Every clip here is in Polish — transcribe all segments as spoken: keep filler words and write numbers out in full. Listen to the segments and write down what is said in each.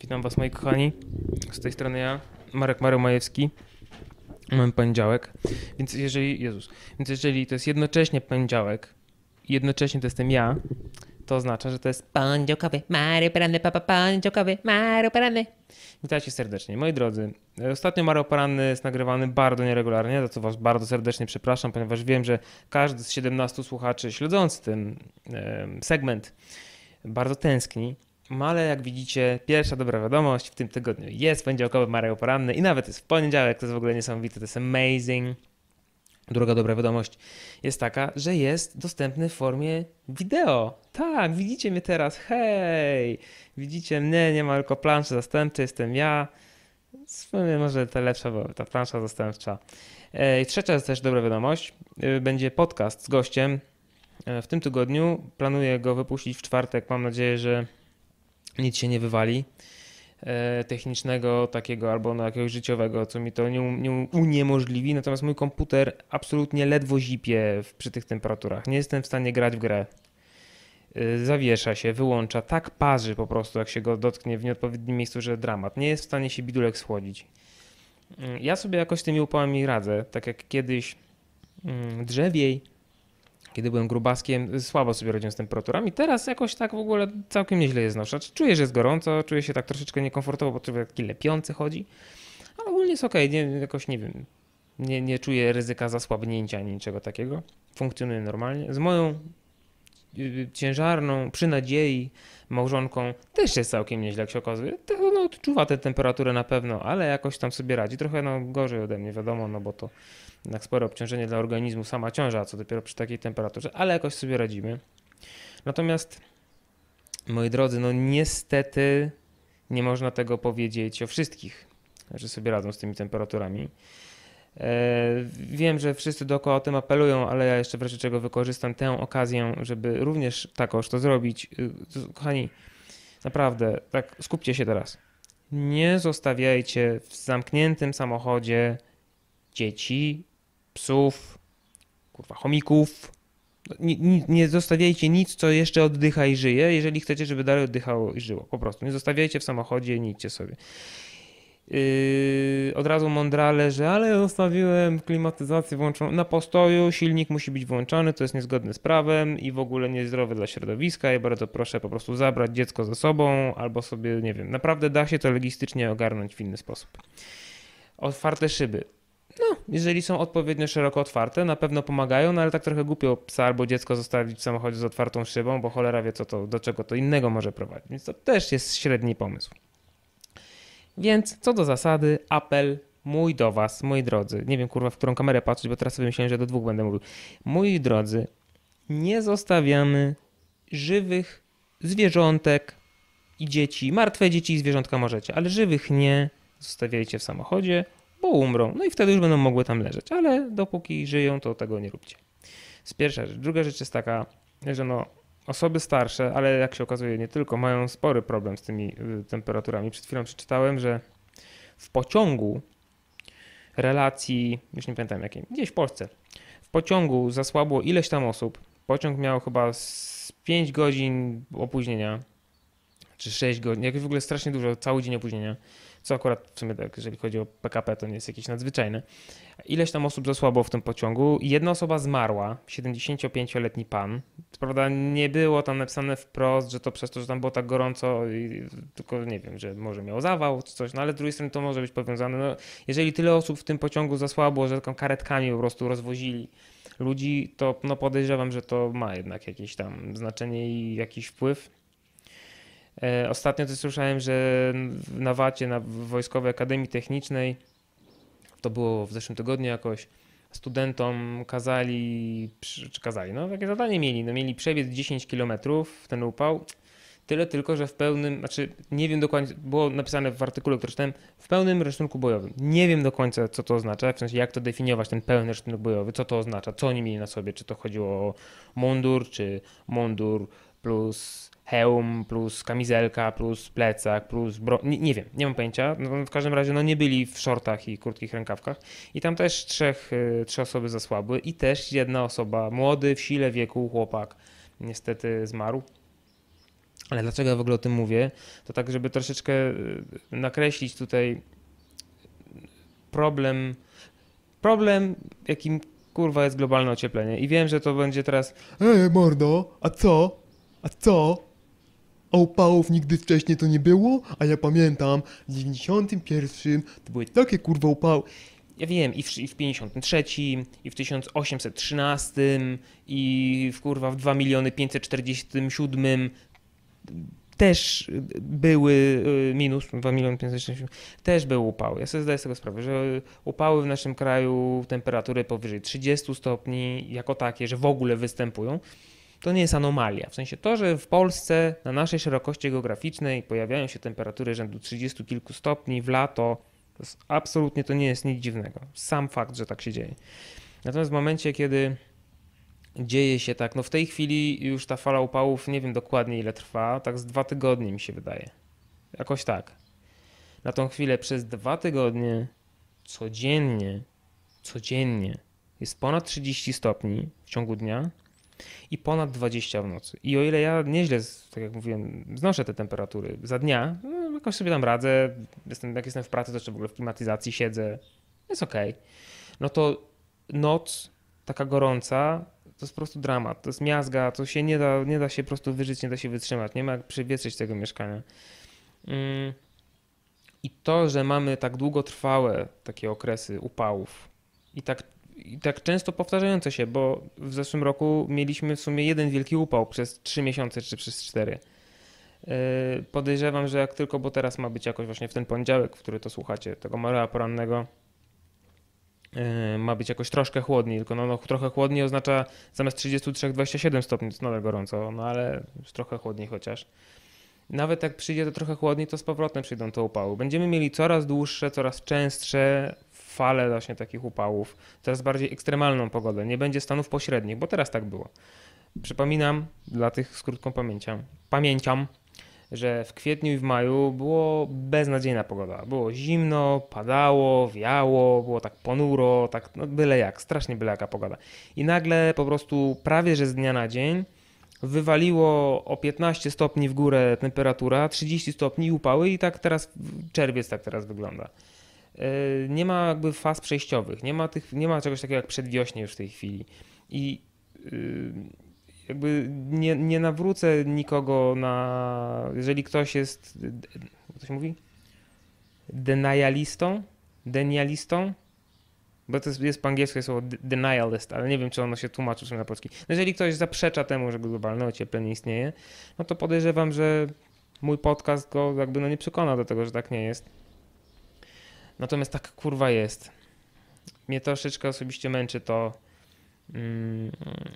Witam was, moi kochani. Z tej strony ja, Marek Marek Majewski. Mamy poniedziałek, więc jeżeli, Jezus, więc jeżeli to jest jednocześnie poniedziałek i jednocześnie to jestem ja, to oznacza, że to jest poniedziałkowy, Mario Poranny, papa, poniedziałkowy, Mario Poranny. Witajcie serdecznie. Moi drodzy, ostatnio Mario Poranny jest nagrywany bardzo nieregularnie, za co was bardzo serdecznie przepraszam, ponieważ wiem, że każdy z siedemnastu słuchaczy śledzący ten e, segment bardzo tęskni. No ale jak widzicie, pierwsza dobra wiadomość w tym tygodniu jest poniedziałkowy Mario Poranny i nawet jest w poniedziałek, to jest w ogóle niesamowite, to jest amazing. Druga dobra wiadomość jest taka, że jest dostępny w formie wideo. Tak, widzicie mnie teraz, hej! Widzicie mnie, nie ma tylko planszy zastępczej, jestem ja. W sumie może ta lepsza, bo ta plansza zastępcza. I trzecia jest też dobra wiadomość, będzie podcast z gościem. W tym tygodniu planuję go wypuścić w czwartek, mam nadzieję, że nic się nie wywali e, technicznego takiego albo no, jakiegoś życiowego, co mi to nie, nie uniemożliwi. Natomiast mój komputer absolutnie ledwo zipie w, przy tych temperaturach. Nie jestem w stanie grać w grę. E, zawiesza się, wyłącza, tak parzy po prostu, jak się go dotknie w nieodpowiednim miejscu, że dramat. Nie jest w stanie się bidulek schłodzić. E, ja sobie jakoś z tymi upałami radzę, tak jak kiedyś mm, drzewiej, kiedy byłem grubaskiem, słabo sobie radziłem z temperaturami. Teraz jakoś tak w ogóle całkiem nieźle je znoszę. Czuję, że jest gorąco, czuję się tak troszeczkę niekomfortowo, bo czuję taki lepiący chodzi, ale ogólnie jest okej, okay. nie, jakoś nie wiem, nie, nie czuję ryzyka zasłabnięcia ani niczego takiego. Funkcjonuję normalnie. Z moją yy, ciężarną, przy nadziei, małżonką też jest całkiem nieźle, jak się okazuje. To, no, odczuwa tę temperaturę na pewno, ale jakoś tam sobie radzi. Trochę no, gorzej ode mnie, wiadomo, no bo to jednak spore obciążenie dla organizmu, sama ciąża, co dopiero przy takiej temperaturze, ale jakoś sobie radzimy. Natomiast, moi drodzy, no niestety nie można tego powiedzieć o wszystkich, że sobie radzą z tymi temperaturami. Eee, wiem, że wszyscy dookoła o tym apelują, ale ja jeszcze w razie czego wykorzystam tę okazję, żeby również takoż to zrobić. Kochani, naprawdę, tak skupcie się teraz. Nie zostawiajcie w zamkniętym samochodzie dzieci, psów, kurwa, chomików. Nie, nie, nie zostawiajcie nic, co jeszcze oddycha i żyje, jeżeli chcecie, żeby dalej oddychało i żyło. Po prostu nie zostawiajcie w samochodzie, nie idźcie sobie. Yy, od razu mądrale, że ale ja zostawiłem klimatyzację włączoną na postoju, silnik musi być włączony, to jest niezgodne z prawem i w ogóle niezdrowe dla środowiska. Ja bardzo proszę po prostu zabrać dziecko ze sobą albo sobie, nie wiem, naprawdę da się to logistycznie ogarnąć w inny sposób. Otwarte szyby. No, jeżeli są odpowiednio szeroko otwarte, na pewno pomagają, no ale tak trochę głupio psa albo dziecko zostawić w samochodzie z otwartą szybą, bo cholera wie co to, do czego to innego może prowadzić, więc to też jest średni pomysł. Więc co do zasady, apel mój do was, moi drodzy, nie wiem kurwa w którą kamerę patrzeć, bo teraz sobie myślałem, że do dwóch będę mówił. Moi drodzy, nie zostawiamy żywych zwierzątek i dzieci, martwe dzieci i zwierzątka możecie, ale żywych nie zostawiajcie w samochodzie, bo umrą. No i wtedy już będą mogły tam leżeć, ale dopóki żyją, to tego nie róbcie. To jest pierwsza rzecz. Druga rzecz jest taka, że no osoby starsze, ale jak się okazuje nie tylko, mają spory problem z tymi y, temperaturami. Przed chwilą przeczytałem, że w pociągu relacji, już nie pamiętam jakiej, gdzieś w Polsce, w pociągu zasłabło ileś tam osób. Pociąg miał chyba z pięć godzin opóźnienia, czy sześć godzin, jak w ogóle strasznie dużo, cały dzień opóźnienia. Co akurat w sumie tak, jeżeli chodzi o P K P, to nie jest jakieś nadzwyczajne. Ileś tam osób zasłabło w tym pociągu i jedna osoba zmarła, siedemdziesięciopięcioletni pan. Co prawda nie było tam napisane wprost, że to przez to, że tam było tak gorąco, i tylko nie wiem, że może miał zawał czy coś, no ale z drugiej strony to może być powiązane. No, jeżeli tyle osób w tym pociągu zasłabło, że taką karetkami po prostu rozwozili ludzi, to no podejrzewam, że to ma jednak jakieś tam znaczenie i jakiś wpływ. Ostatnio też słyszałem, że na wacie, na Wojskowej Akademii Technicznej, to było w zeszłym tygodniu jakoś, studentom kazali, czy kazali, no takie zadanie mieli, no mieli przebiec dziesięć kilometrów w ten upał, tyle tylko, że w pełnym, znaczy nie wiem dokładnie, było napisane w artykule, który czytałem, w pełnym rachunku bojowym. Nie wiem do końca, co to oznacza, w sensie jak to definiować, ten pełny rachunek bojowy, co to oznacza, co oni mieli na sobie, czy to chodziło o mundur, czy mundur plus hełm, plus kamizelka, plus plecak, plus bro... Nie, nie wiem, nie mam pojęcia. No, w każdym razie no, nie byli w shortach i krótkich rękawkach. I tam też trzech, y, trzy osoby zasłabły i też jedna osoba, młody, w sile wieku chłopak, niestety zmarł. Ale dlaczego ja w ogóle o tym mówię? To tak, żeby troszeczkę nakreślić tutaj problem, problem jakim kurwa jest globalne ocieplenie. I wiem, że to będzie teraz ej mordo, a co? A co? A upałów nigdy wcześniej to nie było? A ja pamiętam, w dziewięćdziesiątym pierwszym to były takie kurwa upały. Ja wiem, i w, i w pięćdziesiątym trzecim, i w tysiąc osiemset trzynastym, i w kurwa w dwa miliony pięćset czterdziestym siódmym też były minus, dwa miliony pięćset czterdziesty siedem, też były upały. Ja sobie zdaję z tego sprawę, że upały w naszym kraju, temperatury powyżej trzydziestu stopni, jako takie, że w ogóle występują, to nie jest anomalia. W sensie to, że w Polsce na naszej szerokości geograficznej pojawiają się temperatury rzędu trzydziestu kilku stopni w lato, to jest, absolutnie to nie jest nic dziwnego. Sam fakt, że tak się dzieje. Natomiast w momencie, kiedy dzieje się tak, no w tej chwili już ta fala upałów, nie wiem dokładnie ile trwa, tak z dwa tygodnie mi się wydaje. Jakoś tak. Na tą chwilę przez dwa tygodnie codziennie, codziennie jest ponad trzydzieści stopni w ciągu dnia i ponad dwadzieścia w nocy. I o ile ja nieźle, tak jak mówiłem, znoszę te temperatury za dnia, no jakoś sobie tam radzę, jestem, jak jestem w pracy, to jeszcze w ogóle w klimatyzacji siedzę, jest okej. Okay. No to noc taka gorąca, to jest po prostu dramat, to jest miazga, to się nie da, nie da się po prostu wyżyć, nie da się wytrzymać, nie ma jak przewietrzyć tego mieszkania. I to, że mamy tak długotrwałe takie okresy upałów i tak, i tak często powtarzające się, bo w zeszłym roku mieliśmy w sumie jeden wielki upał przez trzy miesiące czy przez cztery. Podejrzewam, że jak tylko, bo teraz ma być jakoś właśnie w ten poniedziałek, w który to słuchacie, tego Mareja porannego, ma być jakoś troszkę chłodniej, tylko no, no trochę chłodniej oznacza zamiast trzydzieści trzy dwadzieścia siedem stopni, to jest nadal gorąco, no ale już trochę chłodniej chociaż. Nawet jak przyjdzie to trochę chłodniej, to z powrotem przyjdą te upały. Będziemy mieli coraz dłuższe, coraz częstsze fale właśnie takich upałów, coraz bardziej ekstremalną pogodę. Nie będzie stanów pośrednich, bo teraz tak było. Przypominam dla tych z krótką pamięcią, pamięcią, że w kwietniu i w maju było beznadziejna pogoda. Było zimno, padało, wiało, było tak ponuro, tak no byle jak, strasznie byle jaka pogoda. I nagle po prostu prawie że z dnia na dzień wywaliło o piętnaście stopni w górę temperatura, trzydzieści stopni i upały i tak teraz, czerwiec tak teraz wygląda. Nie ma jakby faz przejściowych, nie ma, tych, nie ma czegoś takiego jak przedwiośnie już w tej chwili. I jakby nie, nie nawrócę nikogo na, jeżeli ktoś jest, jak to się mówi? Denialistą? Denialistą? Bo to jest, jest po angielsku słowo denialist, ale nie wiem, czy ono się tłumaczy na polski. No jeżeli ktoś zaprzecza temu, że globalne ocieplenie istnieje, no to podejrzewam, że mój podcast go jakby no nie przekona do tego, że tak nie jest. Natomiast tak kurwa jest. Mnie troszeczkę osobiście męczy to, mm,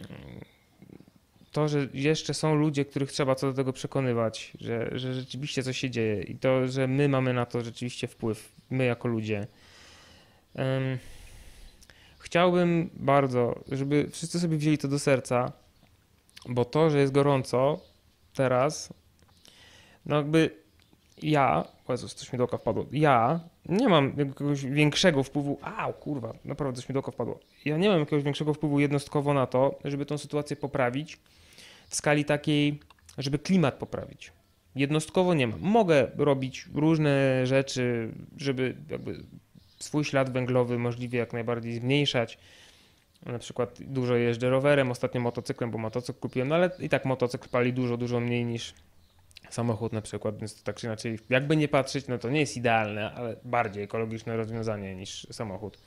to, że jeszcze są ludzie, których trzeba co do tego przekonywać, że, że rzeczywiście coś się dzieje i to, że my mamy na to rzeczywiście wpływ, my jako ludzie. Um, Chciałbym bardzo, żeby wszyscy sobie wzięli to do serca, bo to, że jest gorąco teraz, no jakby ja, o Jezus, coś mi do oka wpadło, ja nie mam jakiegoś większego wpływu, au kurwa, naprawdę coś mi do oka wpadło, ja nie mam jakiegoś większego wpływu jednostkowo na to, żeby tą sytuację poprawić w skali takiej, żeby klimat poprawić. Jednostkowo nie mam. Mogę robić różne rzeczy, żeby jakby swój ślad węglowy możliwie jak najbardziej zmniejszać. Na przykład dużo jeżdżę rowerem, ostatnio motocyklem, bo motocykl kupiłem, no ale i tak motocykl pali dużo, dużo mniej niż samochód na przykład, więc to tak czy inaczej, jakby nie patrzeć, no to nie jest idealne, ale bardziej ekologiczne rozwiązanie niż samochód.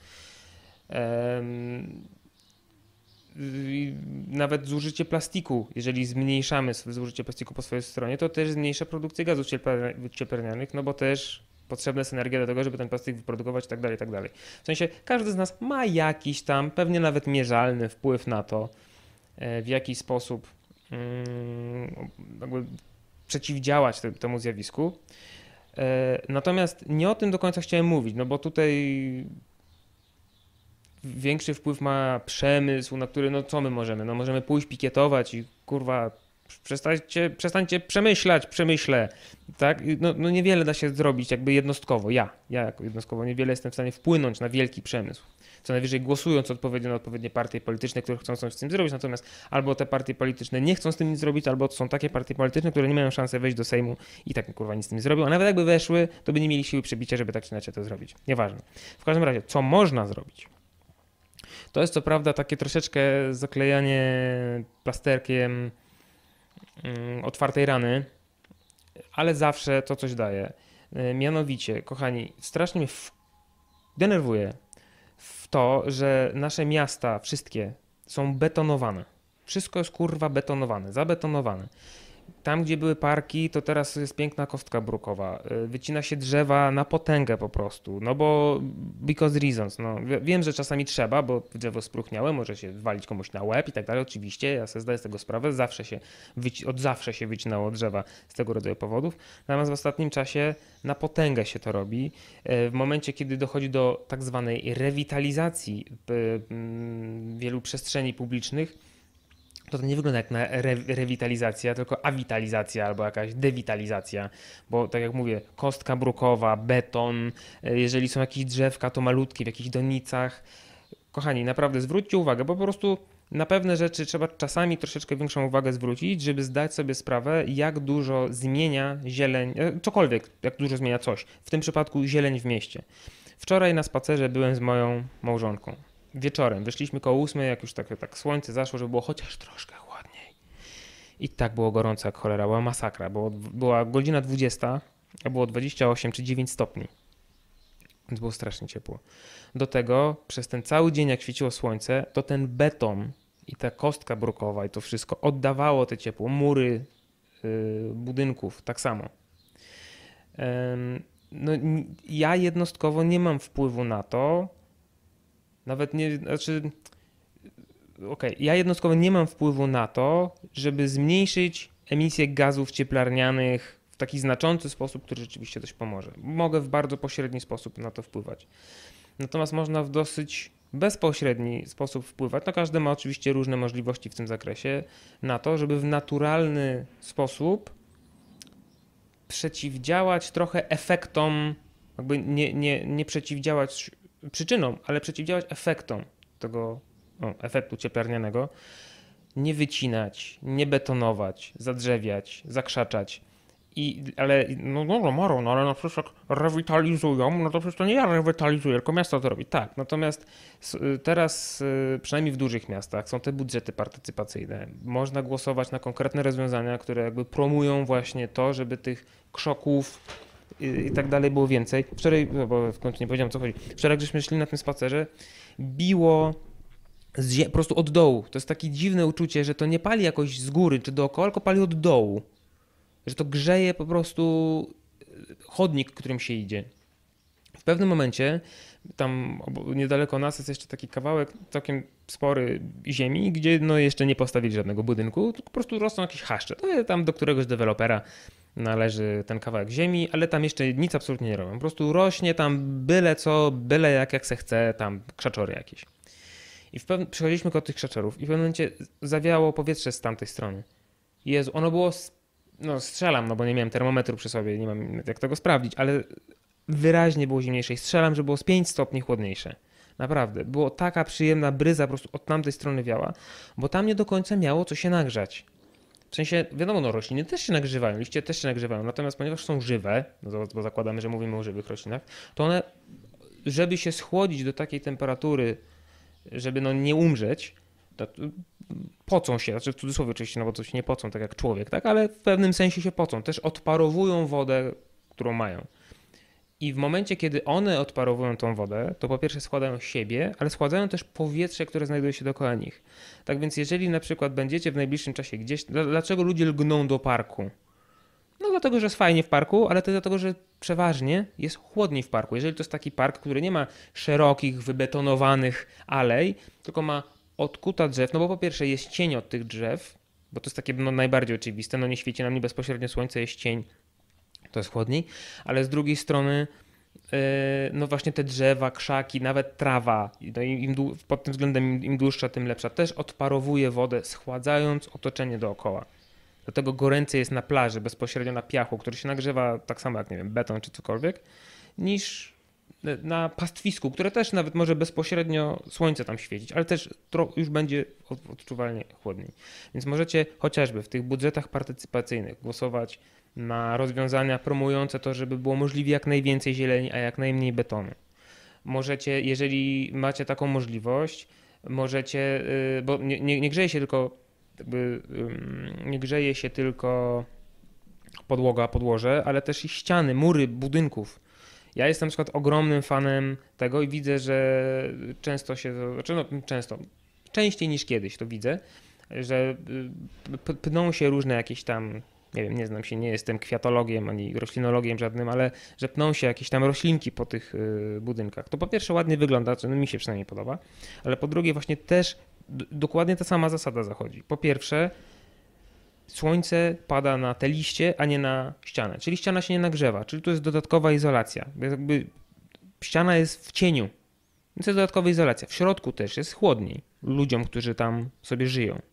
Um, Nawet zużycie plastiku, jeżeli zmniejszamy zużycie plastiku po swojej stronie, to też zmniejsza produkcję gazów cieplarnianych, no bo też potrzebna jest energia do tego, żeby ten plastik wyprodukować i tak dalej, i tak dalej. W sensie każdy z nas ma jakiś tam, pewnie nawet mierzalny wpływ na to, w jaki sposób jakby przeciwdziałać temu zjawisku. Natomiast nie o tym do końca chciałem mówić, no bo tutaj większy wpływ ma przemysł, na który, no co my możemy? No możemy pójść pikietować i kurwa Przestańcie, przestańcie przemyślać, przemyślę. Tak? No, no niewiele da się zrobić jakby jednostkowo. Ja, ja jako jednostkowo niewiele jestem w stanie wpłynąć na wielki przemysł. Co najwyżej głosując odpowiednio na odpowiednie partie polityczne, które chcą coś z tym zrobić, natomiast albo te partie polityczne nie chcą z tym nic zrobić, albo to są takie partie polityczne, które nie mają szansy wejść do Sejmu i tak kurwa nic z tym nie zrobią, a nawet jakby weszły, to by nie mieli siły przebicia, żeby tak czy inaczej to zrobić. Nieważne. W każdym razie, co można zrobić? To jest co prawda takie troszeczkę zaklejanie plasterkiem mm, otwartej rany, ale zawsze to coś daje. Mianowicie, kochani, strasznie mnie w... denerwuje w to, że nasze miasta, wszystkie, są betonowane. Wszystko jest kurwa betonowane, zabetonowane. Tam, gdzie były parki, to teraz jest piękna kostka brukowa. Wycina się drzewa na potęgę po prostu, no bo because reasons. No. Wiem, że czasami trzeba, bo drzewo spróchniałe, może się walić komuś na łeb i tak dalej. Oczywiście, ja sobie zdaję z tego sprawę, zawsze się wyci- od zawsze się wycinało drzewa z tego rodzaju powodów. Natomiast w ostatnim czasie na potęgę się to robi. W momencie, kiedy dochodzi do tak zwanej rewitalizacji wielu przestrzeni publicznych, to to nie wygląda jak na re- rewitalizacja, tylko awitalizacja albo jakaś dewitalizacja, bo tak jak mówię, kostka brukowa, beton, jeżeli są jakieś drzewka, to malutkie w jakichś donicach. Kochani, naprawdę zwróćcie uwagę, bo po prostu na pewne rzeczy trzeba czasami troszeczkę większą uwagę zwrócić, żeby zdać sobie sprawę, jak dużo zmienia zieleń, cokolwiek, jak dużo zmienia coś, w tym przypadku zieleń w mieście. Wczoraj na spacerze byłem z moją małżonką. Wieczorem wyszliśmy koło ósmej, jak już tak, tak słońce zaszło, żeby było chociaż troszkę chłodniej. I tak było gorąco jak cholera, była masakra. Było, była godzina dwudziesta, a było dwadzieścia osiem czy dziewięć stopni. Więc było strasznie ciepło. Do tego przez ten cały dzień, jak świeciło słońce, to ten beton i ta kostka brukowa i to wszystko oddawało te ciepło. Mury yy, budynków tak samo. Yy, no, ja jednostkowo nie mam wpływu na to, Nawet nie, znaczy, okej, okay. ja jednostkowo nie mam wpływu na to, żeby zmniejszyć emisję gazów cieplarnianych w taki znaczący sposób, który rzeczywiście coś pomoże. Mogę w bardzo pośredni sposób na to wpływać. Natomiast można w dosyć bezpośredni sposób wpływać, no każdy ma oczywiście różne możliwości w tym zakresie, na to, żeby w naturalny sposób przeciwdziałać trochę efektom, jakby nie, nie, nie przeciwdziałać przyczyną, ale przeciwdziałać efektom tego o, efektu cieplarnianego, nie wycinać, nie betonować, zadrzewiać, zakrzaczać. I, ale no dobra, Maro, no ale no przecież jak rewitalizują, no to przecież to nie ja rewitalizuję, tylko miasto to robi. Tak, natomiast teraz przynajmniej w dużych miastach są te budżety partycypacyjne. Można głosować na konkretne rozwiązania, które jakby promują właśnie to, żeby tych krzoków i tak dalej było więcej. Wczoraj, no bo w końcu nie powiedziałem, co chodzi. Wczoraj, jak żeśmy szli na tym spacerze, biło z zie- po prostu od dołu. To jest takie dziwne uczucie, że to nie pali jakoś z góry czy dookoła, tylko pali od dołu. Że to grzeje po prostu chodnik, którym się idzie. W pewnym momencie, tam niedaleko nas jest jeszcze taki kawałek całkiem spory ziemi, gdzie no jeszcze nie postawili żadnego budynku, tylko po prostu rosną jakieś chaszcze. To jest tam do któregoś dewelopera należy ten kawałek ziemi, ale tam jeszcze nic absolutnie nie robią. Po prostu rośnie tam byle co, byle jak, jak se chce, tam krzaczory jakieś. I w pewnym, przychodziliśmy koło tych krzaczorów i w pewnym momencie zawiało powietrze z tamtej strony. Jezu, ono było, no strzelam, no bo nie miałem termometru przy sobie, nie mam jak tego sprawdzić, ale wyraźnie było zimniejsze i strzelam, że było z pięć stopni chłodniejsze. Naprawdę, było taka przyjemna bryza po prostu od tamtej strony wiała, bo tam nie do końca miało co się nagrzać. W sensie, wiadomo, no rośliny też się nagrzewają, liście też się nagrzewają, natomiast ponieważ są żywe, no bo zakładamy, że mówimy o żywych roślinach, to one, żeby się schłodzić do takiej temperatury, żeby no nie umrzeć, to pocą się, znaczy w cudzysłowie oczywiście, no bo to się nie pocą tak jak człowiek, tak, ale w pewnym sensie się pocą, też odparowują wodę, którą mają. I w momencie, kiedy one odparowują tą wodę, to po pierwsze składają siebie, ale składają też powietrze, które znajduje się dookoła nich. Tak więc jeżeli na przykład będziecie w najbliższym czasie gdzieś... Dlaczego ludzie lgną do parku? No dlatego, że jest fajnie w parku, ale też dlatego, że przeważnie jest chłodniej w parku. Jeżeli to jest taki park, który nie ma szerokich, wybetonowanych alej, tylko ma odkuta drzew, no bo po pierwsze jest cień od tych drzew, bo to jest takie no, najbardziej oczywiste, no nie świeci na mnie bezpośrednio słońce, jest cień, to jest chłodniej, ale z drugiej strony yy, no właśnie te drzewa, krzaki, nawet trawa, no im, pod tym względem im, im dłuższa, tym lepsza, też odparowuje wodę, schładzając otoczenie dookoła. Dlatego goręcej jest na plaży, bezpośrednio na piachu, który się nagrzewa tak samo jak, nie wiem, beton czy cokolwiek, niż na pastwisku, które też nawet może bezpośrednio słońce tam świecić, ale też już będzie odczuwalnie chłodniej. Więc możecie chociażby w tych budżetach partycypacyjnych głosować na rozwiązania promujące to, żeby było możliwie jak najwięcej zieleni, a jak najmniej betonu. Możecie, jeżeli macie taką możliwość, możecie, bo nie, nie, nie grzeje się tylko jakby, nie grzeje się tylko podłoga, podłoże, ale też i ściany, mury budynków. Ja jestem na przykład ogromnym fanem tego i widzę, że często się, znaczy no często, częściej niż kiedyś to widzę, że pną się różne jakieś tam, nie wiem, nie znam się, nie jestem kwiatologiem ani roślinologiem żadnym, ale że pną się jakieś tam roślinki po tych budynkach. To po pierwsze ładnie wygląda, no mi się przynajmniej podoba, ale po drugie właśnie też dokładnie ta sama zasada zachodzi. Po pierwsze, słońce pada na te liście, a nie na ścianę, czyli ściana się nie nagrzewa, czyli to jest dodatkowa izolacja. Jakby ściana jest w cieniu, więc to jest dodatkowa izolacja. W środku też jest chłodniej ludziom, którzy tam sobie żyją.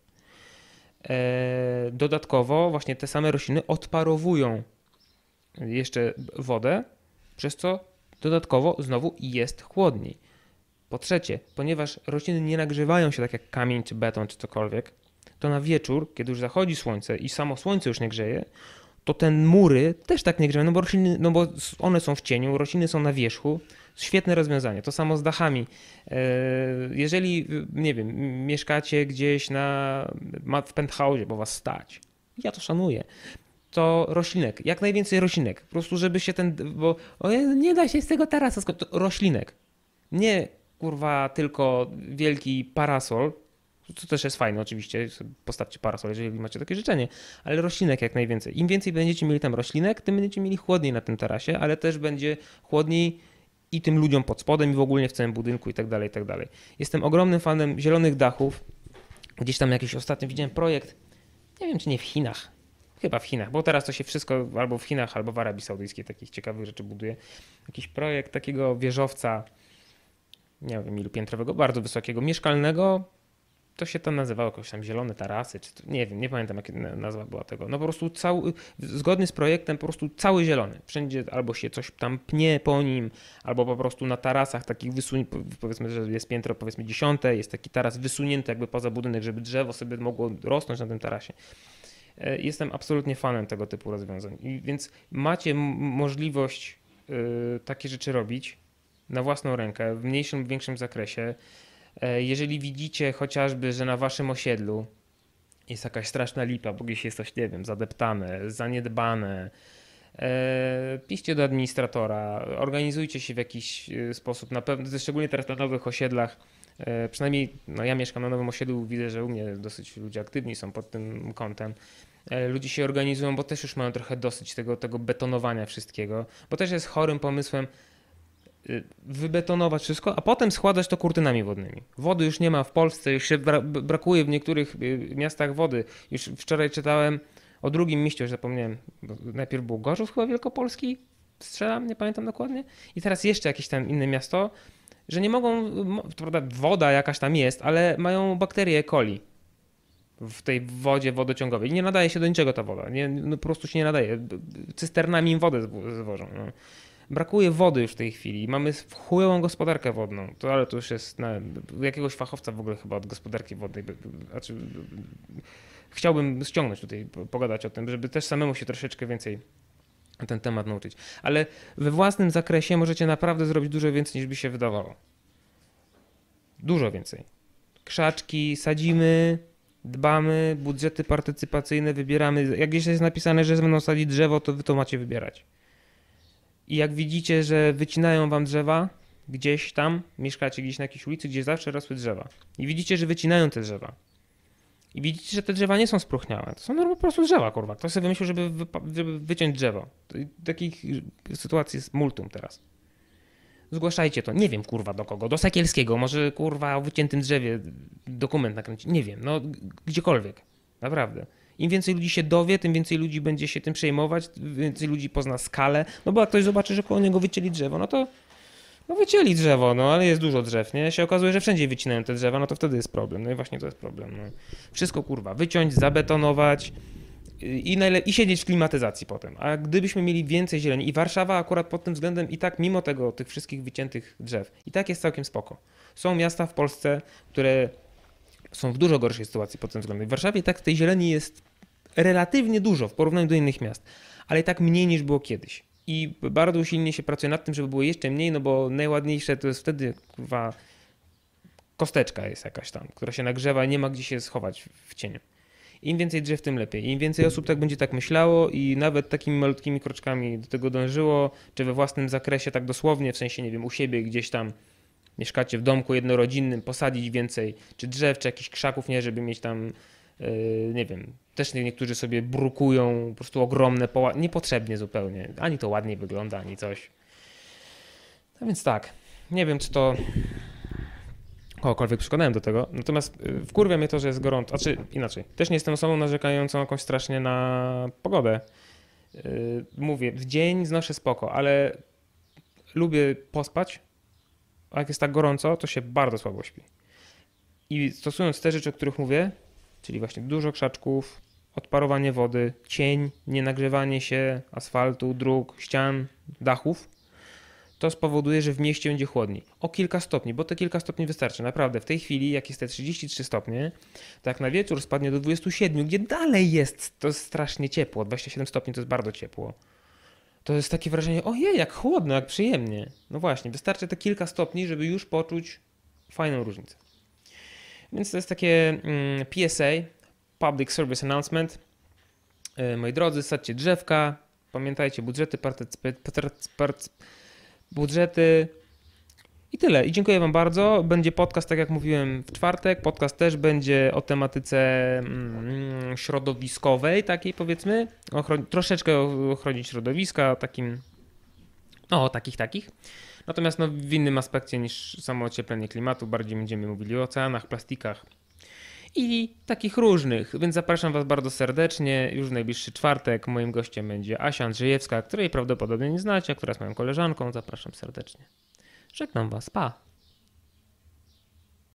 Dodatkowo właśnie te same rośliny odparowują jeszcze wodę, przez co dodatkowo znowu jest chłodniej. Po trzecie, ponieważ rośliny nie nagrzewają się tak jak kamień czy beton czy cokolwiek, to na wieczór, kiedy już zachodzi słońce i samo słońce już nie grzeje, to te mury też tak nie grzeją, no bo rośliny, no bo one są w cieniu, rośliny są na wierzchu. Świetne rozwiązanie. To samo z dachami. Jeżeli, nie wiem, mieszkacie gdzieś na, w penthouse, bo was stać, ja to szanuję, to roślinek, jak najwięcej roślinek. Po prostu, żeby się ten, bo o, nie da się z tego tarasa skończyć. Roślinek. Nie, kurwa, tylko wielki parasol, to też jest fajne oczywiście, postawcie parasol, jeżeli macie takie życzenie, ale roślinek jak najwięcej. Im więcej będziecie mieli tam roślinek, tym będziecie mieli chłodniej na tym tarasie, ale też będzie chłodniej i tym ludziom pod spodem i w ogóle w całym budynku i tak dalej, i tak dalej. Jestem ogromnym fanem zielonych dachów. Gdzieś tam jakiś ostatnio widziałem projekt, nie wiem czy nie w Chinach, chyba w Chinach, bo teraz to się wszystko albo w Chinach, albo w Arabii Saudyjskiej takich ciekawych rzeczy buduje. Jakiś projekt takiego wieżowca, nie wiem ilu piętrowego, bardzo wysokiego, mieszkalnego. To się tam nazywało jakoś tam zielone tarasy, czy to, nie wiem, nie pamiętam jaka nazwa była tego. No po prostu cały, zgodnie z projektem po prostu cały zielony. Wszędzie albo się coś tam pnie po nim, albo po prostu na tarasach takich wysuniętych, powiedzmy, że jest piętro powiedzmy dziesiąte, jest taki taras wysunięty jakby poza budynek, żeby drzewo sobie mogło rosnąć na tym tarasie. Jestem absolutnie fanem tego typu rozwiązań. I więc macie m- możliwość yy, takie rzeczy robić na własną rękę, w mniejszym lub większym zakresie. Jeżeli widzicie chociażby, że na waszym osiedlu jest jakaś straszna lipa, bo gdzieś jest coś, nie wiem, zadeptane, zaniedbane, piszcie do administratora, organizujcie się w jakiś sposób, na pewno, szczególnie teraz na nowych osiedlach, przynajmniej no ja mieszkam na nowym osiedlu, widzę, że u mnie dosyć ludzie aktywni są pod tym kątem. Ludzie się organizują, bo też już mają trochę dosyć tego, tego betonowania wszystkiego, bo też jest chorym pomysłem wybetonować wszystko, a potem składać to kurtynami wodnymi. Wody już nie ma w Polsce, już się bra- brakuje w niektórych miastach wody. Już wczoraj czytałem o drugim mieście, już zapomniałem, najpierw był Gorzów chyba Wielkopolski, strzelam, nie pamiętam dokładnie, i teraz jeszcze jakieś tam inne miasto, że nie mogą, to prawda woda jakaś tam jest, ale mają bakterie E. coli w tej wodzie wodociągowej. Nie nadaje się do niczego ta woda, nie, no po prostu się nie nadaje. Cysternami im wodę zwożą. No. Brakuje wody już w tej chwili. Mamy chujową gospodarkę wodną. To, ale to już jest na, jakiegoś fachowca w ogóle chyba od gospodarki wodnej. Znaczy, chciałbym ściągnąć tutaj, pogadać o tym, żeby też samemu się troszeczkę więcej na ten temat nauczyć. Ale we własnym zakresie możecie naprawdę zrobić dużo więcej niż by się wydawało. Dużo więcej. Krzaczki sadzimy, dbamy, budżety partycypacyjne wybieramy. Jak gdzieś jest napisane, że będą sadzić drzewo, to wy to macie wybierać. I jak widzicie, że wycinają wam drzewa, gdzieś tam, mieszkacie gdzieś na jakiejś ulicy, gdzie zawsze rosły drzewa. I widzicie, że wycinają te drzewa. I widzicie, że te drzewa nie są spróchniałe. To są normalnie po prostu drzewa, kurwa. Ktoś sobie wymyślił, żeby, wypa- żeby wyciąć drzewo. Takich sytuacji jest multum teraz. Zgłaszajcie to. Nie wiem, kurwa, do kogo. Do Sekielskiego. Może, kurwa, o wyciętym drzewie dokument nakręcić. Nie wiem. No, gdziekolwiek. Naprawdę. Im więcej ludzi się dowie, tym więcej ludzi będzie się tym przejmować, więcej ludzi pozna skalę. No bo jak ktoś zobaczy, że koło niego wycięli drzewo, no to no wycięli drzewo, no ale jest dużo drzew, nie? Się okazuje, że wszędzie wycinają te drzewa, no to wtedy jest problem. No i właśnie to jest problem. No. Wszystko, kurwa, wyciąć, zabetonować, I, najle- I siedzieć w klimatyzacji potem. A gdybyśmy mieli więcej zieleni i Warszawa akurat pod tym względem i tak mimo tego, tych wszystkich wyciętych drzew, i tak jest całkiem spoko. Są miasta w Polsce, które są w dużo gorszej sytuacji pod tym względem. W Warszawie i tak tej zieleni jest relatywnie dużo w porównaniu do innych miast, ale i tak mniej niż było kiedyś. I bardzo usilnie się pracuje nad tym, żeby było jeszcze mniej, no bo najładniejsze to jest wtedy kurwa kosteczka jest jakaś tam, która się nagrzewa i nie ma gdzie się schować w cieniu. Im więcej drzew, tym lepiej. Im więcej osób tak będzie tak myślało i nawet takimi malutkimi kroczkami do tego dążyło, czy we własnym zakresie tak dosłownie, w sensie nie wiem, u siebie gdzieś tam mieszkacie w domku jednorodzinnym, posadzić więcej czy drzew, czy jakichś krzaków, nie, żeby mieć tam, yy, nie wiem, też niektórzy sobie brukują po prostu ogromne poła, niepotrzebnie zupełnie, ani to ładniej wygląda, ani coś. No więc tak, nie wiem czy to kogokolwiek przekonałem do tego, natomiast wkurwia mnie to, że jest gorąco, znaczy inaczej, też nie jestem osobą narzekającą jakąś strasznie na pogodę. Yy, mówię, w dzień znoszę spoko, ale lubię pospać, a jak jest tak gorąco, to się bardzo słabo śpi. I stosując te rzeczy, o których mówię, czyli właśnie dużo krzaczków, odparowanie wody, cień, nienagrzewanie się asfaltu, dróg, ścian, dachów, to spowoduje, że w mieście będzie chłodniej. O kilka stopni, bo te kilka stopni wystarczy. Naprawdę, w tej chwili, jak jest te trzydzieści trzy stopnie, to jak na wieczór spadnie do dwudziestu siedmiu, gdzie dalej jest, to jest strasznie ciepło. dwadzieścia siedem stopni to jest bardzo ciepło. To jest takie wrażenie, ojej, jak chłodno, jak przyjemnie. No właśnie, wystarczy te kilka stopni, żeby już poczuć fajną różnicę. Więc to jest takie mm, P S A, Public Service Announcement. Yy, moi drodzy, sadźcie drzewka, pamiętajcie, budżety, partycyp- partycyp- budżety i tyle. I dziękuję wam bardzo. Będzie podcast, tak jak mówiłem, w czwartek. Podcast też będzie o tematyce mm, środowiskowej, takiej powiedzmy. Ochron- troszeczkę o ochronie środowiska, takim, no takich, takich. Natomiast no, w innym aspekcie niż samo ocieplenie klimatu. Bardziej będziemy mówili o oceanach, plastikach i takich różnych. Więc zapraszam was bardzo serdecznie. Już w najbliższy czwartek moim gościem będzie Asia Andrzejewska, której prawdopodobnie nie znacie, która jest moją koleżanką. Zapraszam serdecznie. Żegnam was. Pa!